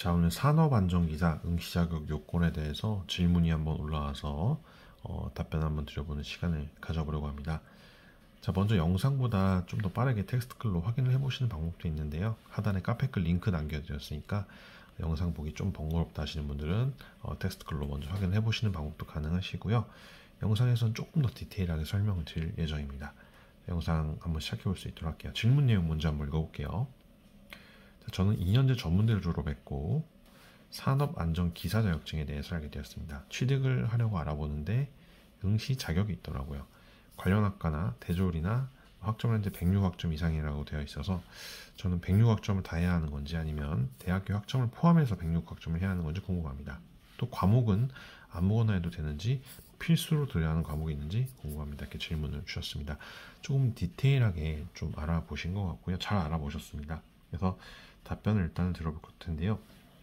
자, 오늘 산업안전기사 응시 자격 요건에 대해서 질문이 한번 올라와서 답변 한번 드려보는 시간을 가져보려고 합니다. 자, 먼저 영상보다 좀 더 빠르게 텍스트 글로 확인을 해보시는 방법도 있는데요. 하단에 카페글 링크 남겨드렸으니까 영상 보기 좀 번거롭다 하시는 분들은 텍스트 글로 먼저 확인을 해보시는 방법도 가능하시고요. 영상에서는 조금 더 디테일하게 설명을 드릴 예정입니다. 영상 한번 시작해 볼 수 있도록 할게요. 질문 내용 먼저 한번 읽어볼게요. 저는 2년제 전문대를 졸업했고 산업안전기사 자격증에 대해서 알게 되었습니다. 취득을 하려고 알아보는데 응시 자격이 있더라고요. 관련 학과나 대졸이나 학점은 현재 106학점 이상이라고 되어 있어서 저는 106학점을 다 해야 하는 건지 아니면 대학교 학점을 포함해서 106학점을 해야 하는 건지 궁금합니다. 또 과목은 아무거나 해도 되는지 필수로 들어야 하는 과목이 있는지 궁금합니다. 이렇게 질문을 주셨습니다. 조금 디테일하게 좀 알아보신 것 같고요. 잘 알아보셨습니다. 그래서 답변을 일단 들어볼 텐데요.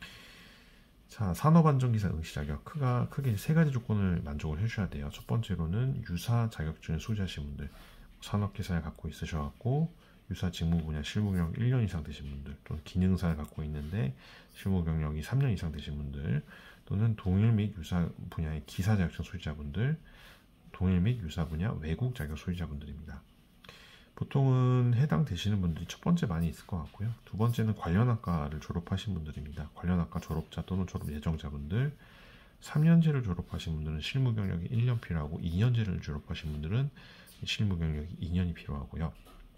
자, 산업안전기사 응시 자격 크게 세 가지 조건을 만족을 해주셔야 돼요. 첫 번째로는 유사 자격증을 소지하신 분들, 산업기사를 갖고 있으셔갖고 유사 직무 분야 실무 경력 1년 이상 되신 분들, 또는 기능사를 갖고 있는데 실무 경력이 3년 이상 되신 분들, 또는 동일 및 유사 분야의 기사 자격증 소지자분들, 동일 및 유사 분야 외국 자격 소지자분들입니다. 보통은 해당되시는 분들이 첫 번째 많이 있을 것 같고요. 두 번째는 관련 학과를 졸업하신 분들입니다. 관련 학과 졸업자 또는 졸업 예정자분들, 3년제를 졸업하신 분들은 실무 경력이 1년 필요하고 2년제를 졸업하신 분들은 실무 경력이 2년이 필요하고요.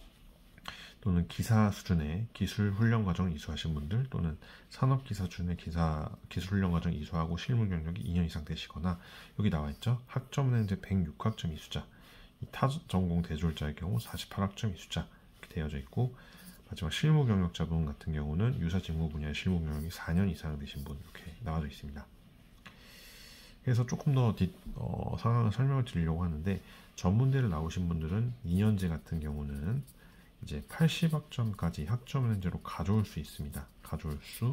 또는 기사 수준의 기술 훈련 과정 이수하신 분들, 또는 산업기사 수준의 기술 훈련 과정 이수하고 실무 경력이 2년 이상 되시거나, 여기 나와 있죠. 학점은 현재 106학점 이수자, 타 전공 대졸자의 경우 48학점 이수자 이렇게 되어져 있고, 마지막 실무 경력자분 같은 경우는 유사 직무 분야의 실무 경력이 4년 이상 되신 분 이렇게 나와져 있습니다. 그래서 조금 더 상황을 설명을 드리려고 하는데, 전문대를 나오신 분들은 2년제 같은 경우는 이제 80학점까지 학점 현재로 가져올 수 있습니다. 가져올 수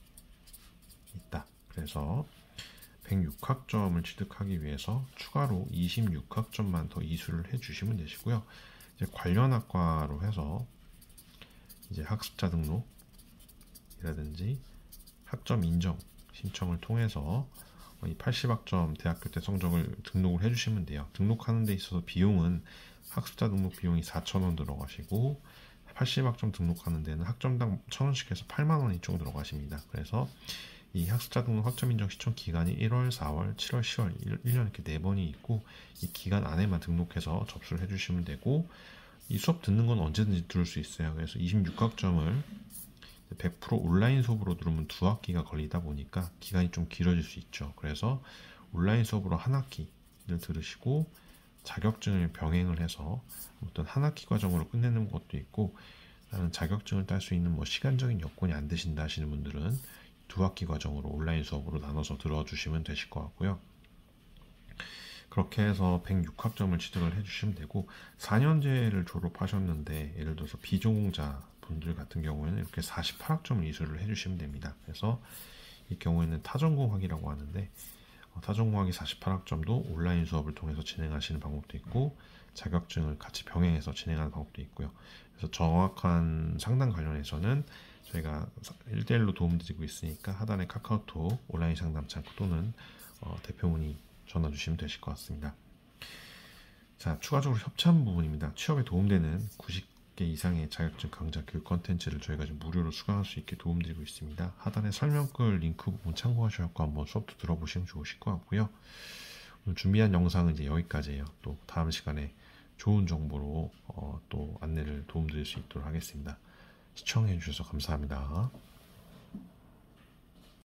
있다. 그래서 106학점을 취득하기 위해서 추가로 26학점만 더 이수를 해주시면 되시고요. 이제 관련 학과로 해서 이제 학습자 등록이라든지 학점 인정 신청을 통해서 이 80학점 대학교 때 성적을 등록을 해주시면 돼요. 등록하는 데 있어서 비용은 학습자 등록 비용이 4,000원 들어가시고 80학점 등록하는 데는 학점당 1,000원씩 해서 8만원 이쪽 들어가십니다. 그래서 이 학습자 등록 학점 인정 시청 기간이 1월, 4월, 7월, 10월 1년 이렇게 4번이 있고, 이 기간 안에만 등록해서 접수를 해주시면 되고, 이 수업 듣는 건 언제든지 들을 수 있어요. 그래서 26학점을 100% 온라인 수업으로 들으면 2학기가 걸리다 보니까 기간이 좀 길어질 수 있죠. 그래서 온라인 수업으로 한 학기를 들으시고 자격증을 병행을 해서 어떤 한 학기 과정으로 끝내는 것도 있고, 나는 자격증을 딸 수 있는 시간적인 여건이 안 되신다 하시는 분들은 2학기 과정으로 온라인 수업으로 나눠서 들어주시면 되실 것 같고요. 그렇게 해서 106학점을 취득을 해주시면 되고, 4년제를 졸업하셨는데 예를 들어서 비전공자 분들 같은 경우에는 이렇게 48학점을 이수를 해주시면 됩니다. 그래서 이 경우에는 타전공학이라고 하는데, 타전공학이 48학점도 온라인 수업을 통해서 진행하시는 방법도 있고, 자격증을 같이 병행해서 진행하는 방법도 있고요. 그래서 정확한 상담 관련해서는 저희가 1대1로 도움드리고 있으니까 하단에 카카오톡 온라인 상담 창구 또는 대표문의 전화 주시면 되실 것 같습니다. 자, 추가적으로 협찬 부분입니다. 취업에 도움되는 90개 이상의 자격증 강좌 교육 컨텐츠를 저희가 지금 무료로 수강할 수 있게 도움드리고 있습니다. 하단에 설명글 링크 부분 참고하셔서 한번 수업도 들어보시면 좋으실 것 같고요. 오늘 준비한 영상은 이제 여기까지예요. 또 다음 시간에 좋은 정보로 또 안내를 도움드릴 수 있도록 하겠습니다. 시청해 주셔서 감사합니다.